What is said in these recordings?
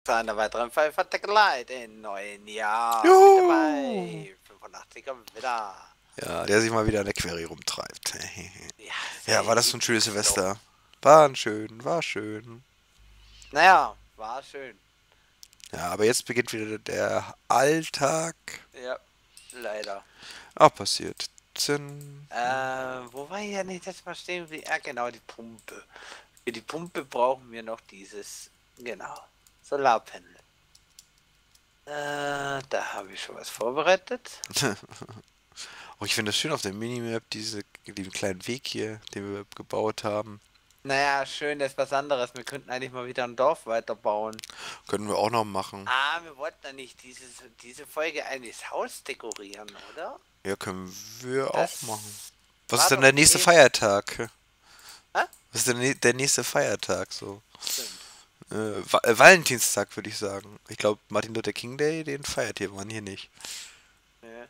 zu einer weiteren Folge von Tech Light im neuen Jahr. Mit Juhu! dabei 85er wieder. Ja, der sich mal wieder an der Query rumtreibt. Ja, Ja, war sei das so ein schönes ich doch. Silvester? War schön, war schön. Naja, war schön. Ja, aber jetzt beginnt wieder der Alltag. Ja, leider. Auch passiert. Zinn. Wo war ich ja nicht jetzt mal stehen? Genau, die Pumpe. Für die Pumpe brauchen wir noch dieses, genau, Solarpanel. Da habe ich schon was vorbereitet. Oh, ich finde das schön auf der Minimap, diesen kleinen Weg hier, den wir gebaut haben. Naja, schön, das ist was anderes. Wir könnten eigentlich mal wieder ein Dorf weiterbauen. Können wir auch noch machen. Wir wollten ja nicht diese Folge eigentlich das Haus dekorieren, oder? Ja, können wir auch machen. Das Was ist war denn doch der nächste Thema. Feiertag? Hä? Was ist denn der nächste Feiertag so? Stimmt. Valentinstag würde ich sagen. Ich glaube, Martin Luther King Day, den feiert hier man hier nicht. Ja.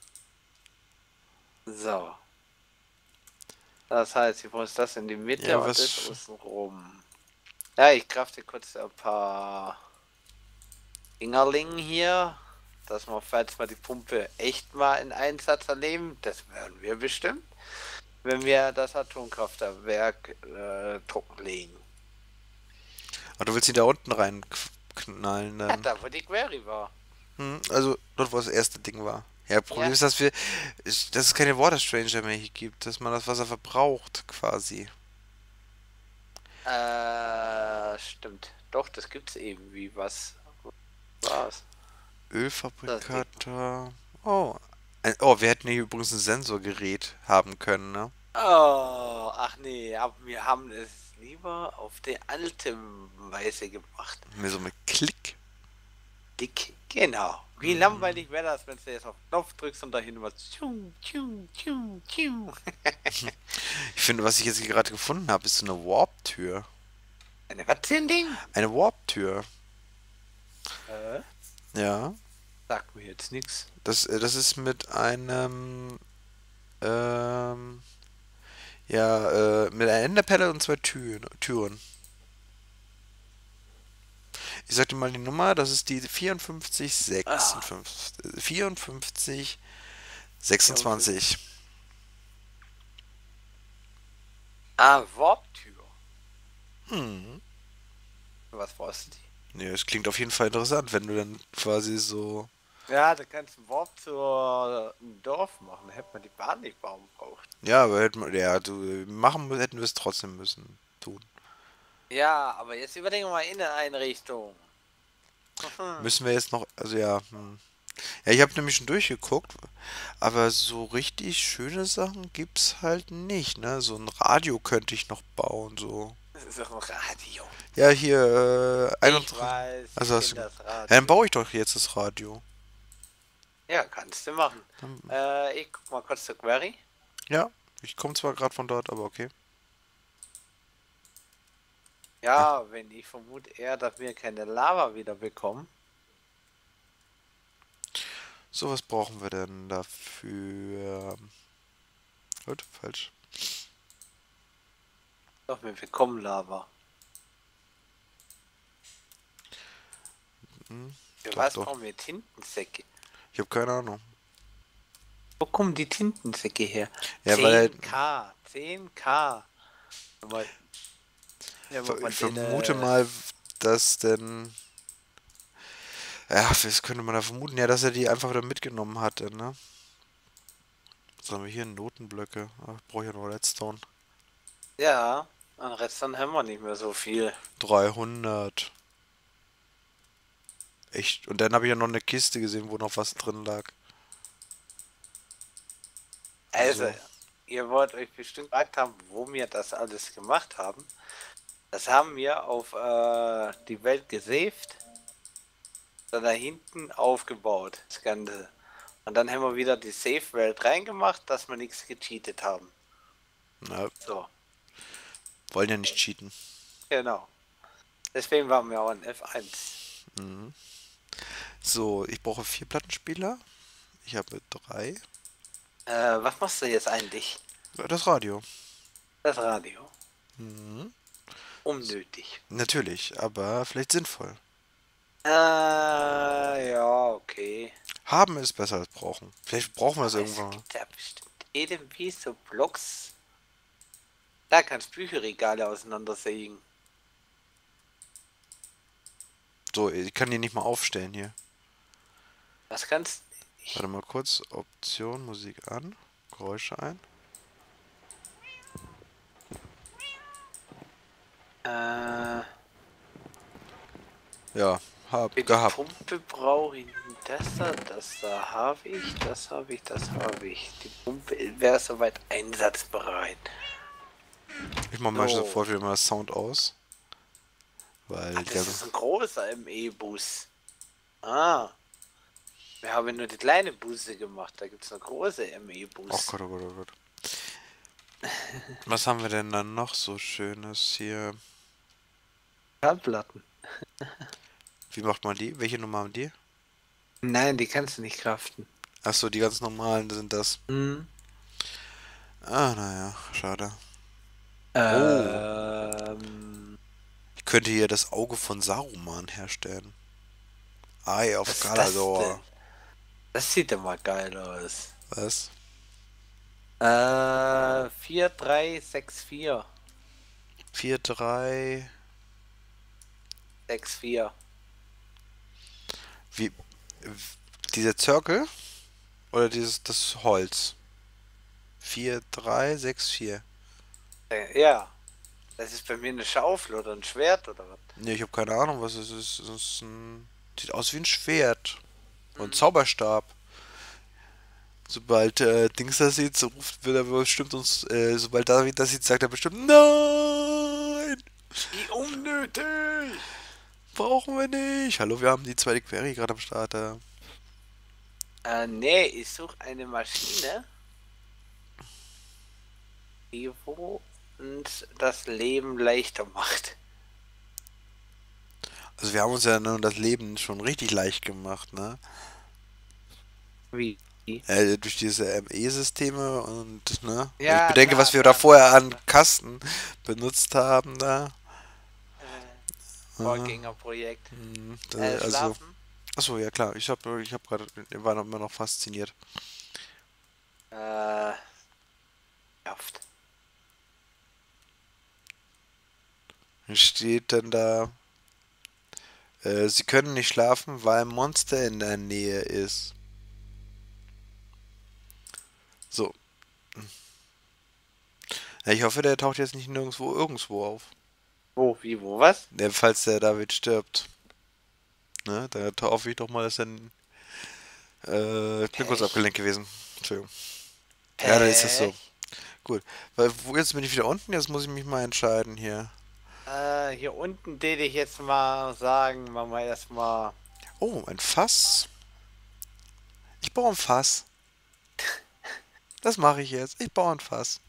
So. Das heißt, ich muss das in die Mitte Ja, und das was. außen rum. Ja, ich crafte kurz ein paar Dingerlingen hier, dass wir, falls wir die Pumpe echt mal in Einsatz erleben, das werden wir bestimmt, wenn wir das Atomkraftwerk trockenlegen. Aber du willst ihn da unten reinknallen Ja, dann. da wo die Query war. Also dort, wo das erste Ding war. Ja, Problem Ja. ist, dass es keine Water Stranger mehr hier gibt, dass man das Wasser verbraucht, quasi. Stimmt. Doch, das gibt's eben. Wie was war's? Das Ding. Ölfabrikator. Oh. Oh, wir hätten hier übrigens ein Sensorgerät haben können, ne? Oh, ach nee, aber wir haben es lieber auf die alte Weise gemacht. Mir so mit Klick. Dick, genau. Wie langweilig wäre das, wenn du jetzt auf den Knopf drückst und dahin was. Ich finde, was ich jetzt hier gerade gefunden habe, ist so eine Warp-Tür. Eine was für ein Ding? Eine Warp-Tür. Äh, Ja. Sagt mir jetzt nichts. Das ist mit einem, ähm, ja, mit einer Enderpelle und zwei Türen. Ich sag dir mal die Nummer, das ist die 54 Ah, 56, 54 ja, was ist? 26. Warp-Tür. Hm. Was brauchst du die? Ja, es klingt auf jeden Fall interessant, wenn du dann quasi so. Ja, da kannst du einen Warp zur Dorf machen. Da hätte man die Bahn nicht bauen braucht. Ja, aber hätten wir, ja, hätten wir es trotzdem müssen tun. Ja, aber jetzt überlegen wir mal Inneneinrichtung. Müssen wir jetzt noch, also ja, ja, ich habe nämlich schon durchgeguckt, aber so richtig schöne Sachen gibt's halt nicht, ne? So ein Radio könnte ich noch bauen, so. Das ist doch ein Radio. Ja, hier, Ich 31. weiß, Also ich hast kenne du. Ja, das dann Radio. baue ich doch jetzt das Radio. Ja, kannst du machen. Dann, Ich guck mal kurz zur Query. ja, ich komme zwar gerade von dort, aber okay. Ja. Ja, wenn ich vermute eher, dass wir keine Lava wieder bekommen. So, was brauchen wir denn dafür? Gut, falsch. Doch, wir bekommen Lava. Hm, Für doch, was doch. brauchen wir Tintensäcke? Ich habe keine Ahnung. Wo kommen die Tintensäcke her? Ja, weil 10k, 10k. Aber, ja, aber ich den, vermute mal, dass denn. Ja, was könnte man da vermuten? Ja, dass er die einfach wieder mitgenommen hatte, ne? Was haben wir hier? Notenblöcke. Ach, ich brauche ja noch Redstone. ja, an Redstone haben wir nicht mehr so viel. 300. Echt. Und dann habe ich ja noch eine Kiste gesehen, wo noch was drin lag. Also, So. ihr wollt euch bestimmt gefragt haben, wo wir das alles gemacht haben. Das haben wir auf die Welt gesaved, dann da hinten aufgebaut, das Ganze. Und dann haben wir wieder die Save-Welt reingemacht, dass wir nichts gecheatet haben. Na, So, wollen ja nicht cheaten. genau. Deswegen waren wir auch in F1. Mhm. So, ich brauche 4 Plattenspieler. Ich habe 3. Was machst du jetzt eigentlich? Das Radio. Das Radio. Mhm. Unnötig. Natürlich, aber vielleicht sinnvoll. Ja, okay. Haben ist besser als brauchen. Vielleicht brauchen wir das Aber es irgendwann mal. gibt ja bestimmt irgendwie so Blocks. Da kannst Bücherregale auseinandersägen. So, ich kann die nicht mal aufstellen hier. Was kannst Warte ich? mal kurz. Option, Musik an. Geräusche ein. Äh, Ja, für hab die gehabt. Pumpe brauche ich das da habe ich, das habe ich. Die Pumpe wäre soweit einsatzbereit. Ich mach mal So. sofort wieder mal Sound aus. Ach, Weil die das ganze. ist ein großer ME-Bus. Ah, wir haben nur die kleine Busse gemacht. Da gibt es eine große Oh ME-Bus. Gott, oh Gott, oh Gott. Was haben wir denn dann noch so Schönes hier? Schallplatten. Wie macht man die? Welche Nummer haben die? Nein, die kannst du nicht craften. Achso, die ganz normalen sind das. Hm. Ah, naja, schade. Oh, Ähm, ich könnte hier das Auge von Saruman herstellen. Eye of was ist das Galador. denn? Das sieht ja mal geil aus. Was? 4364. 4 3. 64. Wie. Dieser Circle? Oder das Holz? 4 3 6 4. Ja, das ist bei mir eine Schaufel oder ein Schwert oder was? Ne, ich habe keine Ahnung, was es ist. Es ist ein. Sieht aus wie ein Schwert. Und Hm. Zauberstab. Sobald Dings das sieht, so wird er bestimmt uns, sobald David das sieht, sagt er bestimmt, nein, Wie unnötig! brauchen wir nicht. Hallo, wir haben die zweite Query gerade am Start. Nee, ich suche eine Maschine, die uns das Leben leichter macht. Also wir haben uns ja nun das Leben schon richtig leicht gemacht, ne? Wie? Durch diese ME-Systeme und, ne? Wenn ich Ja, bedenke, was wir da bla vorher bla an bla. Kasten benutzt haben, da. Äh, Äh, Vorgängerprojekt. also, Schlafen? achso, ja klar, ich hab gerade, war noch immer noch fasziniert. Äh, Oft. Steht denn da, sie können nicht schlafen, weil ein Monster in der Nähe ist. So. Ja, ich hoffe, der taucht jetzt nicht nirgendwo irgendwo auf. Wo, wie, wo, was? Falls der David stirbt. Ne? Da hoffe ich doch mal, dass er. Ich bin kurz Pech. abgelenkt gewesen. Entschuldigung. Ja, dann ist das so. Pech. Gut. Weil, jetzt bin ich wieder unten, jetzt muss ich mich mal entscheiden hier. Hier unten würde ich jetzt mal sagen, machen wir erstmal. Oh, ein Fass. Ich baue ein Fass. Das mache ich jetzt. Ich baue ein Fass.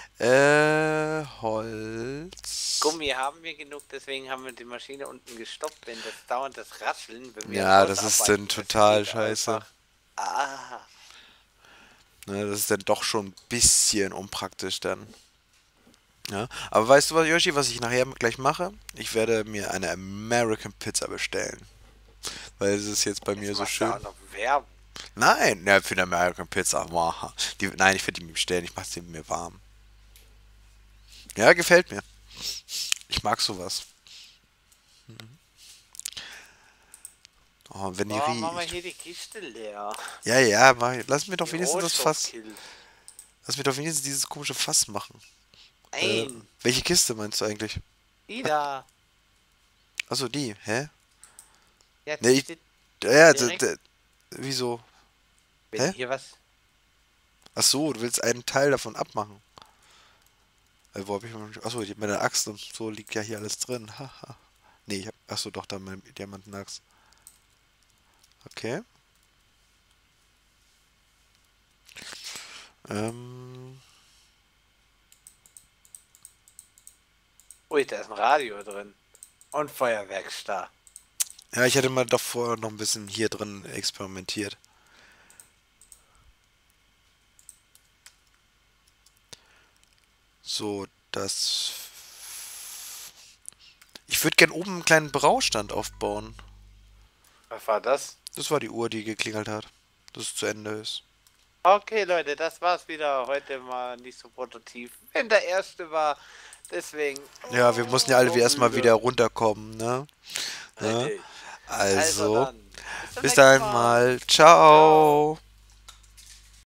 Holz. Gummi haben wir genug, deswegen haben wir die Maschine unten gestoppt, wenn das dauernd das Rascheln, wenn wir Ja, das ist dann rausarbeiten, das total geht scheiße. einfach. Ah, Ne, das ist dann doch schon ein bisschen unpraktisch dann. Ja. Aber weißt du was, Yoshi, was ich nachher gleich mache? Ich werde mir eine American Pizza bestellen. Weil es ist jetzt bei mir jetzt so machst du auch schön. noch Werbung. Nein, ja, für eine American Pizza. Wow. Nein, ich werde die mir bestellen. Ich mache sie mir warm. Ja, gefällt mir. Ich mag sowas. Oh, wenn die Boah, machen wir riecht. hier die Kiste leer. Ja, ja, lass mir doch Die wenigstens das Fass. Rohstoffkill. Lass mir doch wenigstens dieses komische Fass machen. Nein, Welche Kiste meinst du eigentlich? die da. Achso, die. Hä? Ja, Ne, die steht ja, direkt. wieso? Wenn Hä? hier was. Ach so, du willst einen Teil davon abmachen. Wo hab ich achso, meine Axt und so liegt ja hier alles drin. Haha. Nee, achso, doch, da meine Diamantenaxt. Okay. Ähm, Ui, da ist ein Radio drin. Und Feuerwerksstar. ja, ich hatte mal davor noch ein bisschen hier drin experimentiert. So, das. Ich würde gern oben einen kleinen Braustand aufbauen. Was war das? Das war die Uhr, die geklingelt hat. Dass es zu Ende ist. Okay, Leute, das war's wieder. Heute mal nicht so produktiv, wenn der erste war. Deswegen, Ja, wir mussten ja alle so erstmal wieder müde. runterkommen, ne? Ne? Richtig. Also Also, dann, bis zum bis nächsten dahin Mal. mal. Ciao. Ciao.